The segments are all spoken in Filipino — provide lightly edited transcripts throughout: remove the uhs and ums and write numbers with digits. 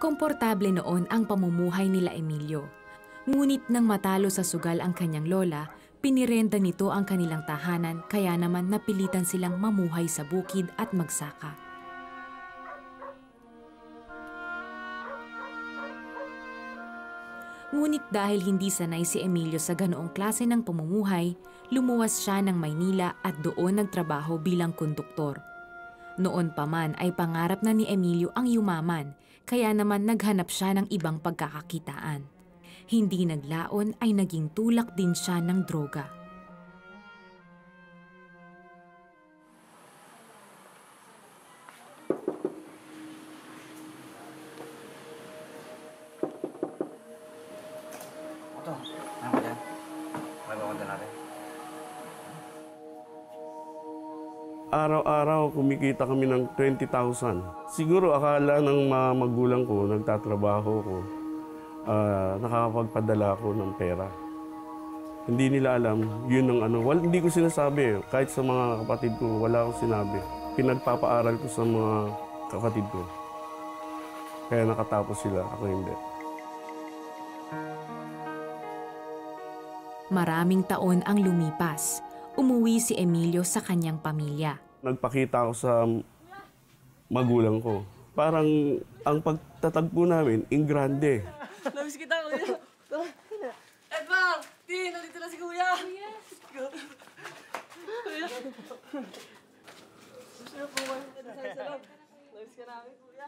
Komportable noon ang pamumuhay nila Emilio. Ngunit nang matalo sa sugal ang kanyang lola, pinirenta nito ang kanilang tahanan kaya naman napilitan silang mamuhay sa bukid at magsaka. Ngunit dahil hindi sanay si Emilio sa ganoong klase ng pamumuhay, lumuwas siya ng Maynila at doon nagtrabaho bilang konduktor. Noon pa man ay pangarap na ni Emilio ang yumaman, kaya naman naghanap siya ng ibang pagkakakitaan. Hindi naglaon ay naging tulak din siya ng droga. Araw-araw kumikita kami ng 20,000. Siguro akala ng mga magulang ko, nagtatrabaho ko, nakakapagpadala ako ng pera. Hindi nila alam, yun ang ano. Hindi ko sinasabi, kahit sa mga kapatid ko, wala akong sinabi. Pinagpapaaral ko sa mga kapatid ko. Kaya nakatapos sila, ako hindi. Maraming taon ang lumipas. Umuwi si Emilio sa kanyang pamilya. Nagpakita ako sa magulang ko. Parang ang pagtatagpo namin, in grande. Namiss kita, Kuya. Edmar! Tin, nandito na si Kuya! Yes! Kuya! Gusto niyo po kayo sa loob. Namiss ka namin, Kuya.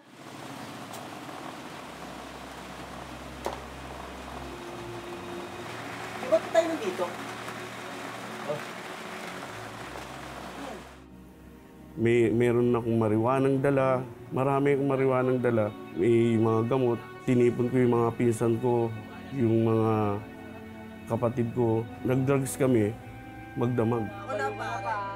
Ba't tayo nandito? Meron akong mariwanang dala, marami akong mariwanang dala. May mga gamot, tinipon ko yung mga pinsan ko, yung mga kapatid ko. Nag-drugs kami, magdamag. Wala pa.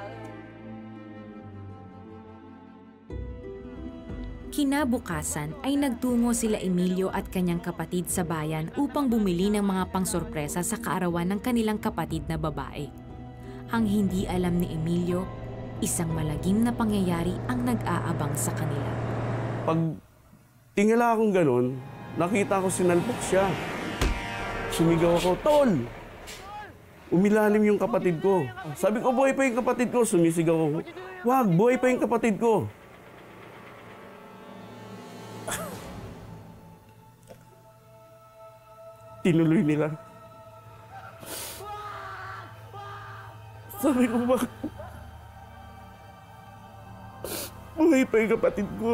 Kinabukasan ay nagtungo sila Emilio at kanyang kapatid sa bayan upang bumili ng mga pangsorpresa sa kaarawan ng kanilang kapatid na babae. Ang hindi alam ni Emilio, isang malagim na pangyayari ang nag-aabang sa kanila. Pag tingala akong ganun, nakita ko sinalpok siya. Sumigaw ako, "Tol!" Umilalim yung kapatid ko. Sabi ko, "Buhay pa yung kapatid ko." Sumisigaw ako, "Wag, buhay pa yung kapatid ko." Tinuloy nila. Sabi ko, "Bakit? Buhay pa yung kapatid ko."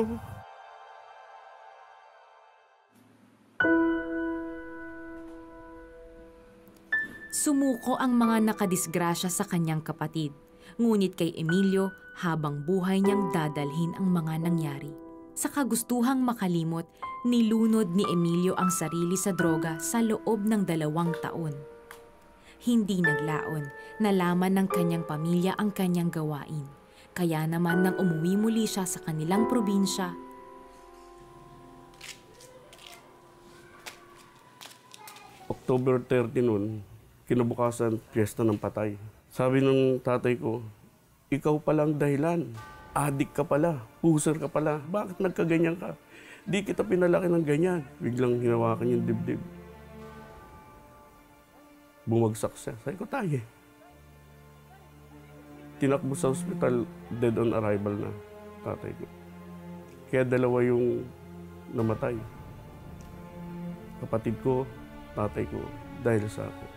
Sumuko ang mga nakadisgrasya sa kanyang kapatid. Ngunit kay Emilio, habang buhay niyang dadalhin ang mga nangyari. Sa kagustuhang makalimot, nilunod ni Emilio ang sarili sa droga sa loob ng 2 taon. Hindi naglaon, nalaman ng kanyang pamilya ang kanyang gawain. Kaya naman nang umuwi muli siya sa kanilang probinsya, October 30 noon, kinabukasan, piyesta ng patay. Sabi ng tatay ko, "Ikaw palang dahilan. Adik ka pala, puser ka pala. Bakit nagkaganyan ka? Di kita pinalaki ng ganyan." Biglang hinawakan yung dibdib. Bumagsak siya. Sabi ko, "Tayo." Tinakbo sa ospital, dead on arrival na tatay ko. Kaya 2 yung namatay. Kapatid ko, tatay ko, dahil sa akin.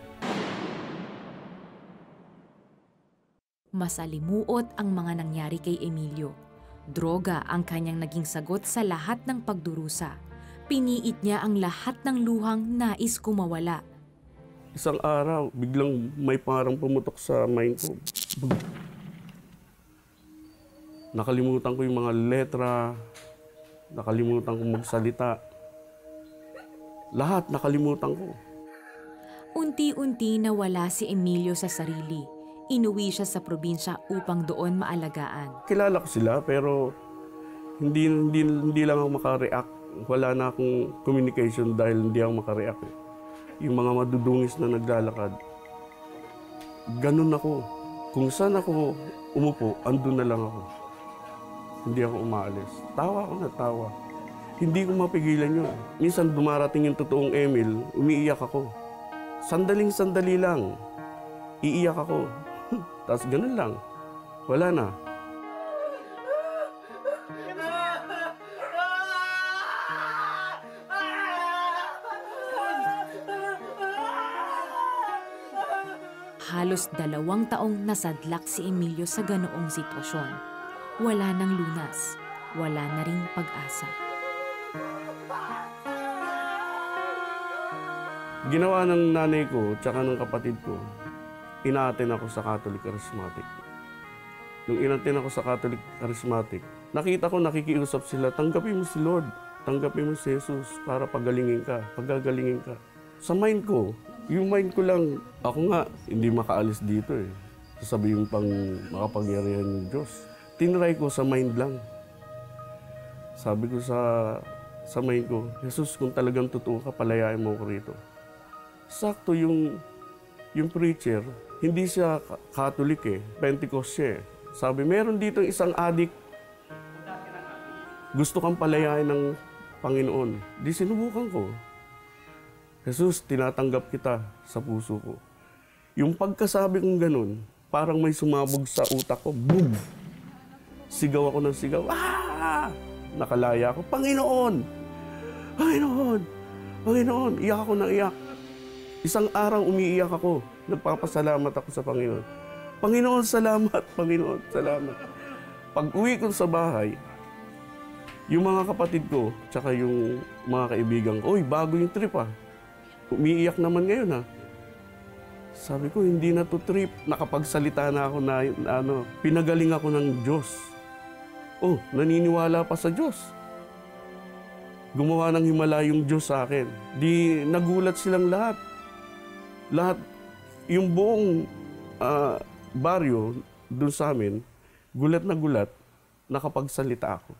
masalimuot ang mga nangyari kay Emilio. Droga ang kanyang naging sagot sa lahat ng pagdurusa. Piniit niya ang lahat ng luhang nais kumawala. Isang araw, biglang may parang pumutok sa mind ko. Nakalimutan ko yung mga letra, nakalimutan ko magsalita. Lahat nakalimutan ko. Unti-unti nawala si Emilio sa sarili. Inuwi siya sa probinsya upang doon maalagaan. Kilala ko sila pero hindi lang ako makareact. Wala na akong communication dahil hindi ako makareact. Yung mga madudungis na naglalakad, ganun ako. Kung saan ako umupo, andun na lang ako. Hindi ako umaalis. Tawa ako na tawa. Hindi ko mapigilan yun. Minsan dumarating yung totoong Emil, umiiyak ako. Sandaling-sandali lang, iiyak ako. Tapos ganun lang, wala na. Halos 2 taong nasadlak si Emilio sa ganoong sitwasyon. Wala nang lunas, wala na ring pag-asa. Ginawa ng nanay ko tsaka ng kapatid ko, inaaten ako sa Catholic Charismatic. Nung inaten ako sa Catholic Charismatic, nakita ko nakikiusap sila, tanggapin mo si Lord, tanggapin mo si Jesus para pagalingin ka, pagagalingin ka. Sa mind ko, yung mind ko lang, ako nga, hindi makaalis dito eh. Sasabihin pang makapangyarihan ng Diyos. Tinry ko sa mind lang. Sabi ko sa mind ko, Jesus, kung talagang totoo ka, palayain mo ko rito. Sakto yung preacher, hindi siya Catholic eh, Pentecost siya eh. Sabi, meron dito isang adik, gusto kang palayain ng Panginoon. Di sinubukan ko. Jesus, tinatanggap kita sa puso ko. Yung pagkasabi kong ganun, parang may sumabog sa utak ko, boom! Sigaw ako ng sigaw, ah! Nakalaya ako, Panginoon! Panginoon! Panginoon! Iyak ako ng iyak. Isang araw umiiyak ako, nagpapasalamat ako sa Panginoon. Panginoon, salamat! Panginoon, salamat! Pag uwi ko sa bahay, yung mga kapatid ko, tsaka yung mga kaibigan ko, uy, bago yung trip ah. Umiiyak naman ngayon ha. Sabi ko, hindi na to trip. Nakapagsalita na ako na pinagaling ako ng Diyos. Oh, naniniwala pa sa Diyos. Gumawa ng himala yung Diyos sa akin. Di nagulat silang lahat. Lahat, yung buong baryo dun sa amin, gulat na gulat, nakapagsalita ako.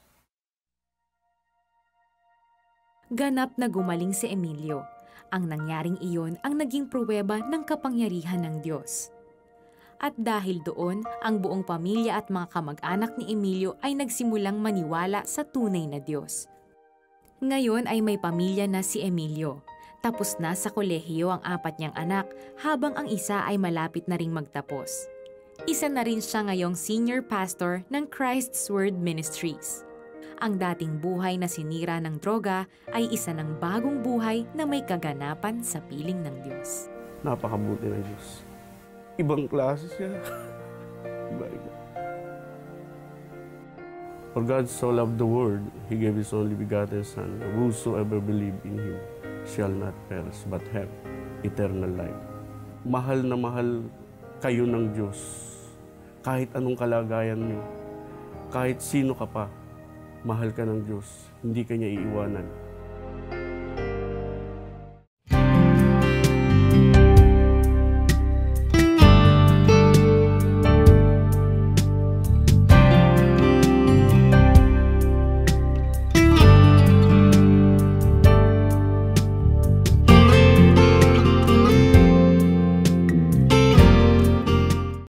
Ganap na gumaling si Emilio. Ang nangyaring iyon ang naging pruweba ng kapangyarihan ng Diyos. At dahil doon, ang buong pamilya at mga kamag-anak ni Emilio ay nagsimulang maniwala sa tunay na Diyos. Ngayon ay may pamilya na si Emilio. Tapos na sa kolehiyo ang 4 niyang anak, habang ang isa ay malapit na ring magtapos. Isa na rin siya ngayong senior pastor ng Christ's Word Ministries. Ang dating buhay na sinira ng droga ay isa ng bagong buhay na may kaganapan sa piling ng Diyos. Napakabuti ng Diyos. Ibang klase siya. Iba. For God so loved the world, He gave His only begotten Son, whosoever believe in Him shall not perish but have eternal life. Mahal na mahal kayo ng Diyos. Kahit anong kalagayan niyo, kahit sino ka pa, mahal ka ng Diyos, hindi ka niya iiwanan.